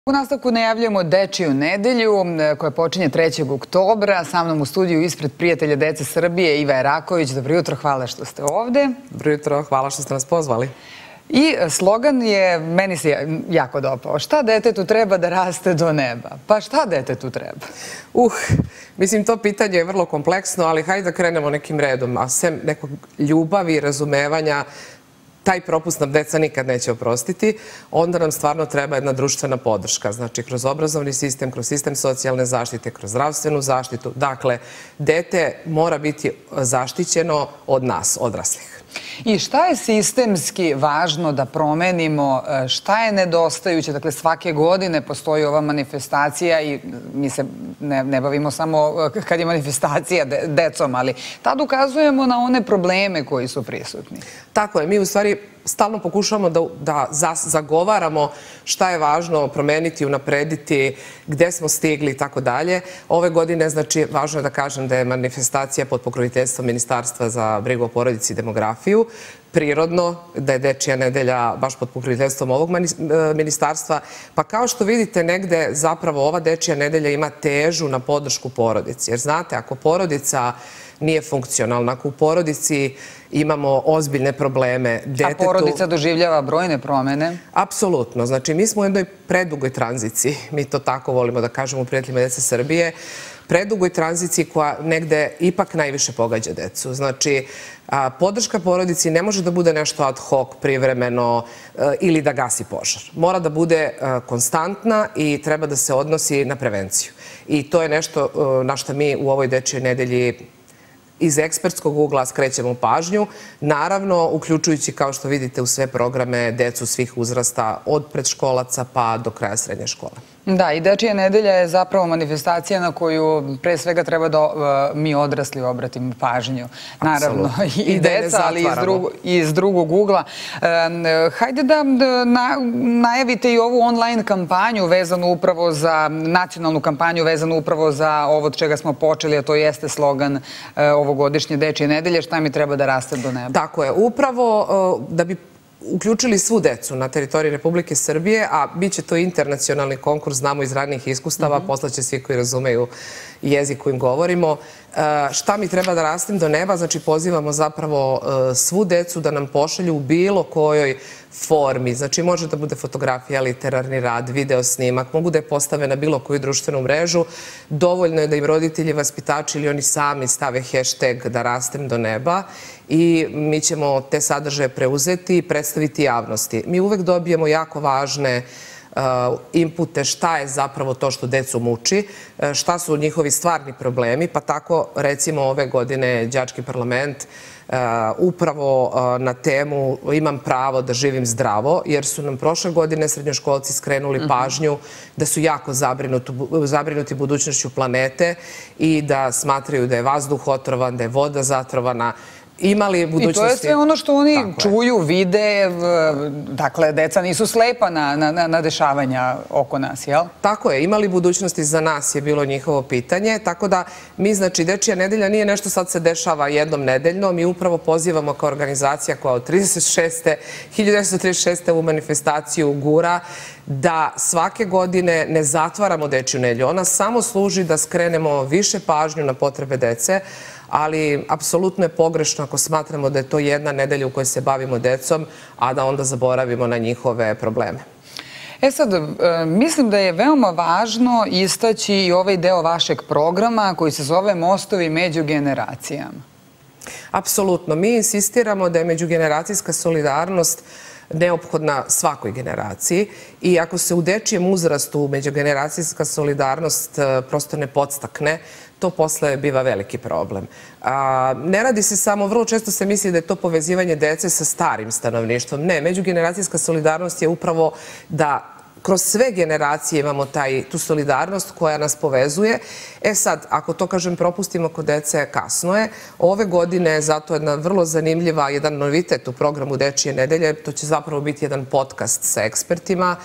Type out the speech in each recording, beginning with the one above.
U nastavku najavljujemo Dečiju nedelju koja počinje 3. oktobra. Sa mnom u studiju ispred Prijatelja dece Srbije Iva Eraković. Dobro jutro, hvala što ste ovde. Dobro jutro, hvala što ste nas pozvali. I slogan je, meni se jako dopao, šta detetu treba da raste do neba? Pa šta detetu treba? Mislim, to pitanje je vrlo kompleksno, ali hajde da krenemo nekim redom. A sem nekog ljubavi, razumevanja, taj propust nam deca nikad neće oprostiti, onda nam stvarno treba jedna društvena podrška. Znači, kroz obrazovni sistem, kroz sistem socijalne zaštite, kroz zdravstvenu zaštitu. Dakle, dete mora biti zaštićeno od nas, odraslih. I šta je sistemski važno da promenimo, šta je nedostajuće? Dakle, svake godine postoji ova manifestacija i mi se ne bavimo samo kad je manifestacija decom, ali tad ukazujemo na one probleme koji su prisutni. Tako je, mi u stvari stalno pokušavamo da zagovaramo šta je važno promeniti, unaprediti, gde smo stigli i tako dalje. Ove godine, znači, važno je da kažem da je manifestacija pod pokroviteljstvom Ministarstva za brigu o porodici i demografiju. Prirodno da je Dečija nedelja baš pod pokroviteljstvom ovog ministarstva. Pa kao što vidite, negde zapravo ova Dečija nedelja ima težu na podršku porodici. Jer znate, ako porodica nije funkcionalna, ako u porodici imamo ozbiljne probleme detetu... A porodica doživljava brojne promene? Apsolutno. Znači, mi smo u jednoj predugoj tranziciji. Mi to tako volimo da kažemo u Prijateljima dece Srbije. Predugoj tranziciji koja negde ipak najviše pogađa decu. Znači, podrška porodici ne može da bude nešto ad hoc, privremeno ili da gasi požar. Mora da bude konstantna i treba da se odnosi na prevenciju. I to je nešto na što mi u ovoj Dečijoj nedelji iz ekspertskog ugla skrećemo pažnju, naravno uključujući, kao što vidite, u sve programe decu svih uzrasta, od predškolaca pa do kraja srednje škole. Da, i Dečija nedelja je zapravo manifestacija na koju pre svega treba da mi odrasli obratimo pažnju. Naravno, i deca, ali i iz drugog ugla. Hajde da najavite i ovu online kampanju vezanu upravo za, nacionalnu kampanju vezanu upravo za ovo od čega smo počeli, a to jeste slogan ovogodišnje Dečije nedelje, šta mi treba da raste do neba. Tako je, upravo da bi uključili svu decu na teritoriji Republike Srbije, a bit će to internacionalni konkurs, znamo iz ranijih iskustava, poslaće svi koji razumeju jezik kojim govorimo. Šta mi treba da rastem do neba? Znači, pozivamo zapravo svu decu da nam pošalju u bilo kojoj formi. Znači, može da bude fotografija, literarni rad, video snimak, mogu da je postave na bilo koju društvenu mrežu. Dovoljno je da im roditelji, vaspitači ili oni sami stave hashtag da rastem do neba i mi ćemo te sadržaje preuzeti i predstaviti javnosti. Mi uvek dobijemo jako važne inpute šta je zapravo to što decu muči, šta su njihovi stvarni problemi, pa tako recimo ove godine Đački parlament upravo na temu Imam pravo da živim zdravo, jer su nam prošle godine srednjoškolci skrenuli pažnju da su jako zabrinuti budućnošću planete i da smatraju da je vazduh otrovan, da je voda zatrovana. I to je sve ono što oni čuju, vide, dakle, deca nisu slepa na dešavanja oko nas, jel? Tako je, imali budućnosti za nas je bilo njihovo pitanje, tako da mi, znači, Dečija nedelja nije nešto sad se dešava jednom nedeljno, mi upravo pozivamo kao organizacija koja od 1936. ovu manifestaciju gura, da svake godine ne zatvaramo Dečiju nedelju. Ona samo služi da skrenemo više pažnju na potrebe dece, ali apsolutno je pogrešno ako smatramo da je to jedna nedelja u kojoj se bavimo decom, a da onda zaboravimo na njihove probleme. E sad, mislim da je veoma važno istaći i ovaj deo vašeg programa koji se zove Mostovi među generacijama. Apsolutno. Mi insistiramo da je međugeneracijska solidarnost neophodna svakoj generaciji i ako se u dečijem uzrastu međugeneracijska solidarnost prosto ne podstakne, to posle biva veliki problem. Ne radi se samo, vrlo često se misli da je to povezivanje dece sa starim stanovništvom. Ne, međugeneracijska solidarnost je upravo da kroz sve generacije imamo tu solidarnost koja nas povezuje. E sad, ako to, kažem, propustimo kod dece, kasno je. Ove godine zato je jedna vrlo zanimljiva, jedan novitet u programu Dečije nedelje. To će zapravo biti jedan podcast sa ekspertima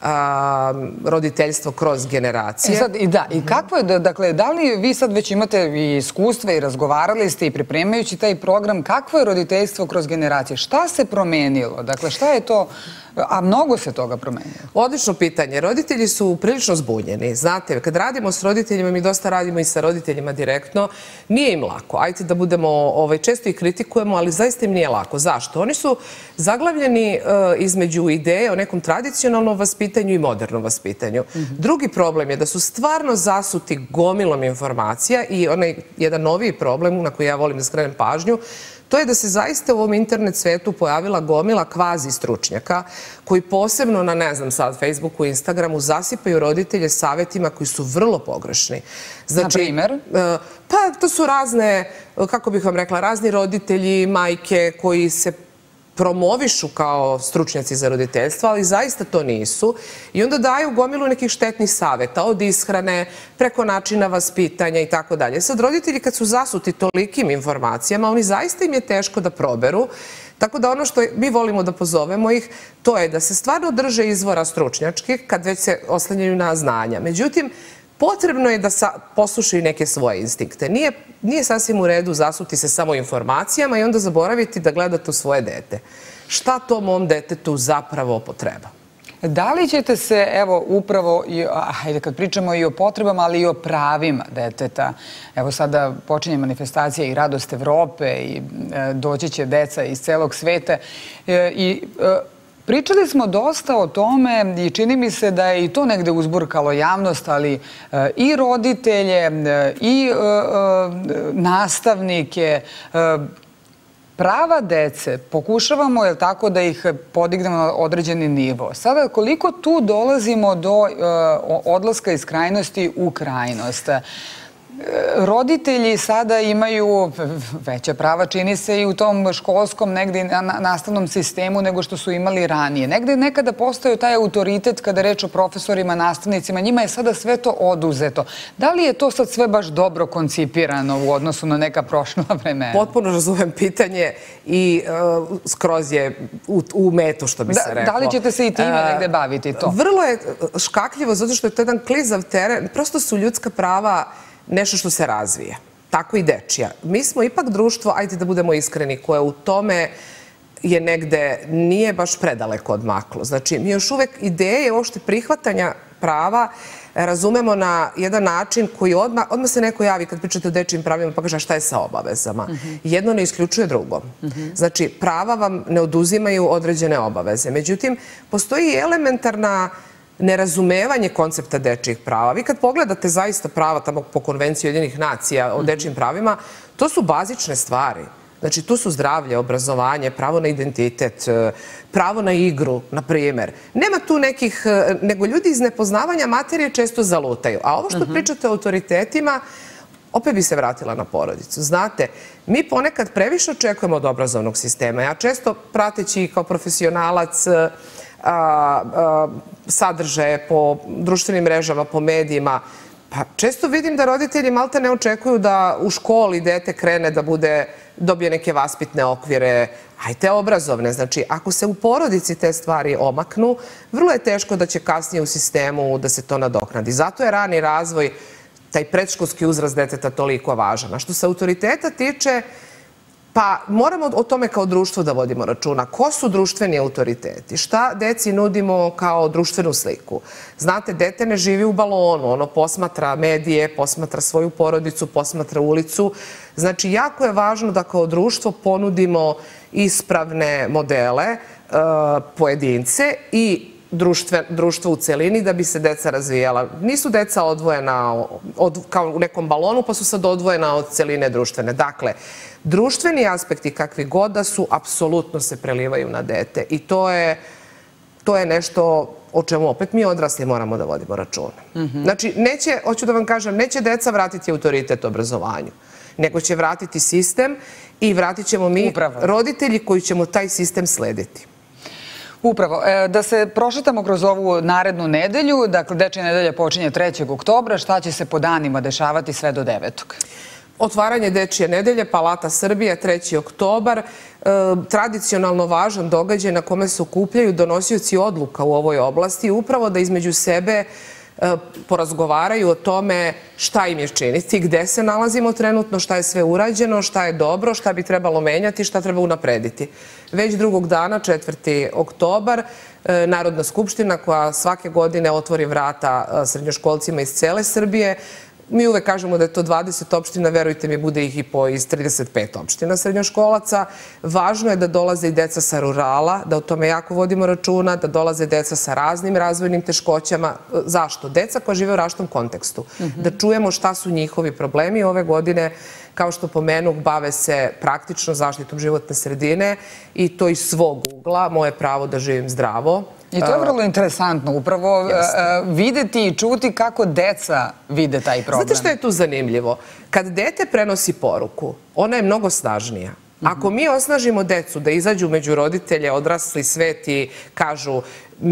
roditeljstvo kroz generacije. I kako je, dakle, da li vi sad već imate i iskustva i razgovarali ste i pripremajući taj program, kakvo je roditeljstvo kroz generacije? Šta se promenilo? Dakle, šta je to, a mnogo se toga promenilo? Odlično pitanje. Roditelji su prilično zbunjeni. Znate, kad radimo s roditeljima, mi dosta radimo i sa roditeljima direktno, nije im lako. Ajde da budemo, često ih kritikujemo, ali zaista im nije lako. Zašto? Oni su zaglavljeni između ideje o nekom tradicionalnom vaspitanju i modernom vaspitanju. Drugi problem je da su stvarno zasuti gomilom informacija i onaj jedan noviji problem na koji ja volim da skrenem pažnju, to je da se zaista u ovom internet svetu pojavila gomila kvazi stručnjaka koji posebno na, ne znam sad, Facebooku i Instagramu zasipaju roditelje savjetima koji su vrlo pogrešni. Na primer? Pa to su razne, kako bih vam rekla, razni roditelji, majke koji se promovišu kao stručnjaci za roditeljstvo, ali zaista to nisu. I onda daju gomilu nekih štetnih savjeta od ishrane, preko načina vaspitanja i tako dalje. Sad, roditelji kad su zasuti tolikim informacijama, oni zaista im je teško da proberu. Tako da ono što mi volimo da pozovemo ih, to je da se stvarno drže izvora stručnjačkih kad već se oslanjaju na znanja. Međutim, potrebno je da poslušaju neke svoje instinkte. Nije sasvim u redu zasuti se samo informacijama i onda zaboraviti da gledate u svoje dete. Šta to mom detetu zapravo potreba? Da li ćete se, evo, upravo, hajde kad pričamo i o potrebama, ali i o pravima deteta, evo sada počinje manifestacija i Radost Evrope i doći će deca iz celog sveta i pričali smo dosta o tome i čini mi se da je i to negde uzburkalo javnost, ali i roditelje, i nastavnike, prava dece, pokušavamo, je li tako, da ih podignemo na određeni nivo. Sada, koliko tu dolazimo do odlaska iz krajnosti u krajnost? Roditelji sada imaju veća prava, čini se, i u tom školskom negde nastavnom sistemu nego što su imali ranije. Negde nekada postao taj autoritet kada je reč o profesorima, nastavnicima. Njima je sada sve to oduzeto. Da li je to sad sve baš dobro koncipirano u odnosu na neka prošla vremena? Potpuno razumem pitanje i skroz je u metu, što bi se reklo. Da li ćete se i time negde baviti to? Vrlo je škakljivo, zato što je to jedan klizav teren. Prosto su ljudska prava nešto što se razvije. Tako i dečija. Mi smo ipak društvo, ajde da budemo iskreni, koje u tome je negde nije baš predaleko odmaklo. Znači, mi još uvek ideje uopšte prihvatanja prava razumemo na jedan način koji odmah se neko javi kad pričate o dečijim pravima pa kaže šta je sa obavezama. Jedno ne isključuje drugo. Znači, prava vam ne oduzimaju određene obaveze. Međutim, postoji elementarna nerazumevanje koncepta dečijih prava. Vi kad pogledate zaista prava tamo po Konvenciji Ujedinjenih nacija o dečijim pravima, to su bazične stvari. Znači, tu su zdravlje, obrazovanje, pravo na identitet, pravo na igru, na primjer. Nema tu nekih, nego ljudi iz nepoznavanja materije često zalutaju. A ovo što pričate o autoritetima, opet bi se vratila na porodicu. Znate, mi ponekad previše očekujemo od obrazovnog sistema. Ja često, prateći kao profesionalac sadržaje po društvenim mrežama, po medijima, pa često vidim da roditelji malta ne očekuju da u školi dete krene da dobije neke vaspitne okvire, a i te obrazovne. Znači, ako se u porodici te stvari omaknu, vrlo je teško da će kasnije u sistemu da se to nadoknadi. Zato je rani razvoj, taj predškolski uzrast deteta toliko važan. A što se autoriteta tiče, pa moramo o tome kao društvo da vodimo računa. Ko su društveni autoriteti? Šta deci nudimo kao društvenu sliku? Znate, dete ne živi u balonu. Ono posmatra medije, posmatra svoju porodicu, posmatra ulicu. Znači, jako je važno da kao društvo ponudimo ispravne modele, pojedince i društvo u celini da bi se deca razvijala. Nisu deca odvojena kao u nekom balonu, pa su sad odvojena od celine društvene. Dakle, društveni aspekti kakvi god da su, apsolutno se prelivaju na dete. I to je nešto o čemu opet mi odrasli moramo da vodimo računa. Znači, hoću da vam kažem, neće deca vratiti autoritet obrazovanju, nego će vratiti sistem i vratit ćemo mi roditelji koji ćemo taj sistem slediti. Upravo. Da se prošetamo kroz ovu narednu nedelju, dakle, Dečija nedelja počinje 3. oktobra, šta će se po danima dešavati sve do 9. Otvaranje Dečije nedelje, Palata Srbije, 3. oktobar, tradicionalno važan događaj na kome se okupljaju donosioci odluka u ovoj oblasti, upravo da između sebe porazgovaraju o tome šta im je činiti, gde se nalazimo trenutno, šta je sve urađeno, šta je dobro, šta bi trebalo menjati, šta treba unaprediti. Već drugog dana, 4. oktobar, Narodna skupština koja svake godine otvori vrata srednjoškolcima iz cele Srbije. Mi uvek kažemo da je to 20 opština, verujte mi, bude ih i po iz 35 opština srednjoškolaca. Važno je da dolaze i deca sa rurala, da o tome jako vodimo računa, da dolaze deca sa raznim razvojnim teškoćama. Zašto? Deca koja žive u različitom kontekstu. Da čujemo šta su njihovi problemi ove godine. Kao što pomenu, bave se praktično zaštitom životne sredine i to iz svog ugla. Moje pravo da živim zdravo. I to je vrlo interesantno, upravo videti i čuti kako deca vide taj problem. Znate što je tu zanimljivo? Kad dete prenosi poruku, ona je mnogo snažnija. Ako mi osnažimo decu da izađu među roditelje, odrasli svet i kažu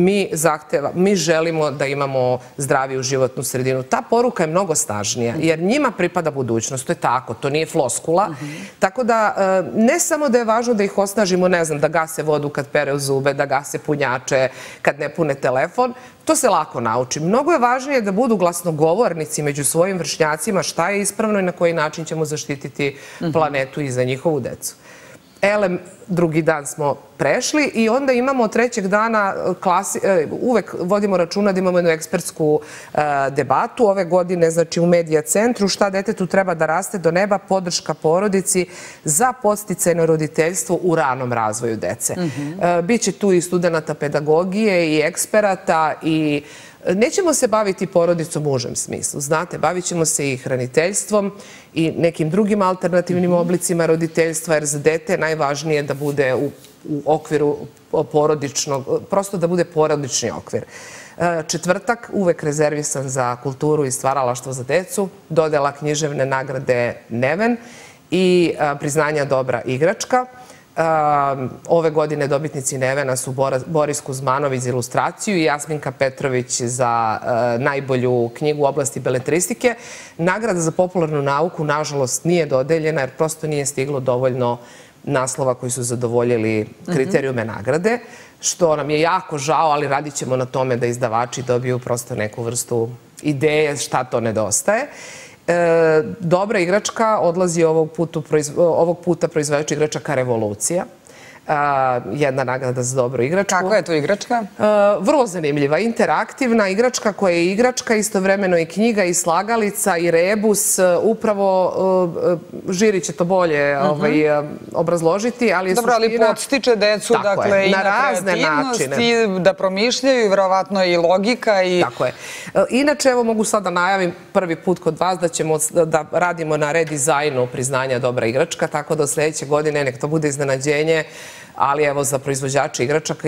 mi želimo da imamo zdraviju životnu sredinu, ta poruka je mnogo snažnija, jer njima pripada budućnost, to je tako, to nije floskula. Tako da ne samo da je važno da ih osnažimo, ne znam, da gase vodu kad pere u zube, da gase punjače kad ne pune telefon, to se lako nauči. Mnogo je važnije da budu glasnogovornici među svojim vršnjacima šta je ispravno i na koji način ćemo zaštititi planetu i za njihovu decu. Elem, drugi dan smo prešli i onda imamo trećeg dana, uvek vodimo računa da imamo jednu ekspertsku debatu. Ove godine, znači u Medija centru, šta detetu treba da raste do neba, podrška porodici za podsticajno roditeljstvo u ranom razvoju dece. Biće tu i studenta pedagogije i eksperata i nećemo se baviti porodicom u užem smislu, znate, bavit ćemo se i hraniteljstvom i nekim drugim alternativnim oblicima roditeljstva, jer za dete je najvažnije da bude u okviru porodičnog, prosto da bude porodični okvir. Četvrtak, uvek rezervisan za kulturu i stvaralaštvo za decu, dodela književne nagrade Neven i priznanja dobra igračka. Ove godine dobitnici Nevena su Boris Kuzmanović za ilustraciju i Jasminka Petrović za najbolju knjigu u oblasti beletristike. Nagrada za popularnu nauku, nažalost, nije dodeljena jer prosto nije stiglo dovoljno naslova koji su zadovoljili kriterijume nagrade, što nam je jako žao, ali radit ćemo na tome da izdavači dobiju prosto neku vrstu ideje šta to nedostaje. Dobra igračka odlazi ovog puta proizvođač igračaka Revolucija. Jedna nagrada za dobru igračku. Kakva je to igračka? Vrlo zanimljiva, interaktivna igračka koja je igračka, istovremeno i knjiga, i slagalica, i rebus. Upravo žiri će to bolje obrazložiti, ali je suština... Dobro, ali podstiče decu, dakle, i na kreativnost, i da promišljaju, i verovatno i logika. Tako je. Inače, evo mogu sad da najavim prvi put kod vas da ćemo da radimo na redizajnu priznanja dobra igračka, tako da od sledeće godine nek to bude iznenađenje. Ali evo za proizvođače igračaka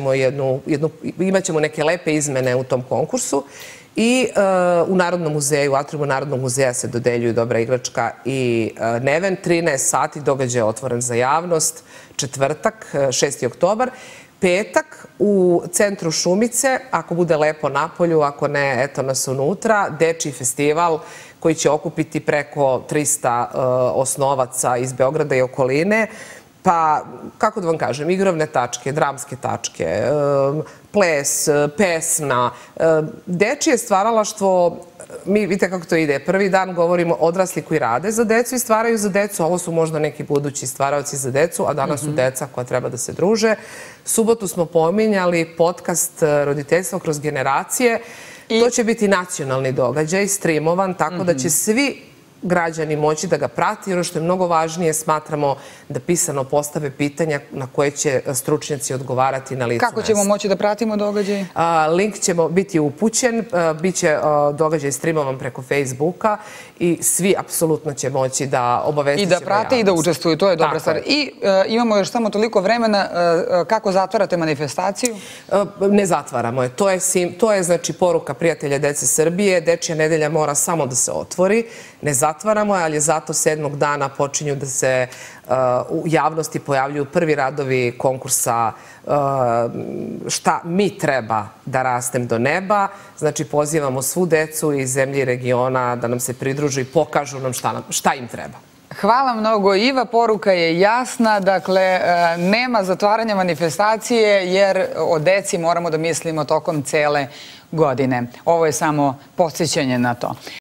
imaćemo neke lepe izmene u tom konkursu i u Narodnom muzeju, u atriumu Narodnog muzeja se dodeljuju dobra igračka i Neven. 13 sati, događaj je otvoren za javnost, četvrtak, 6. oktobar. Petak u centru Šumice, ako bude lepo napolju, ako ne, eto nas unutra, dečiji festival koji će okupiti preko 300 osnovaca iz Beograda i okoline. Pa, kako da vam kažem, igrovne tačke, dramske tačke, ples, pesma, dečije stvaralaštvo, mi vidite kako to ide. Prvi dan govorimo odrasli koji rade za decu i stvaraju za decu, ovo su možda neki budući stvaraoci za decu, a danas su deca koja treba da se druže. Subotu smo pominjali podcast roditeljstva kroz generacije. To će biti nacionalni događaj, streamovan, tako da će svi građani moći da ga prati. Ono što je mnogo važnije, smatramo da pisano postave pitanja na koje će stručnjaci odgovarati na licu mesta. Kako ćemo moći da pratimo događaj? Link će biti upućen, bit će događaj streamovan preko Facebooka i svi apsolutno će moći da obavestit i da prate i da učestvuju, to je dobra stvar. I imamo još samo toliko vremena, kako zatvarate manifestaciju? Ne zatvaramo je. To je znači poruka prijatelja Dece Srbije. Dečija nedelja mora samo da se otvori. Ne zatvaramo zatvaramo, ali zato 7. dana počinju da se u javnosti pojavljuju prvi radovi konkursa šta mi treba da rastem do neba. Znači, pozivamo svu decu iz zemlje i regiona da nam se pridružu i pokažu nam šta im treba. Hvala mnogo, Iva. Poruka je jasna. Dakle, nema zatvaranja manifestacije jer o deci moramo da mislimo tokom cele godine. Ovo je samo podsjećanje na to.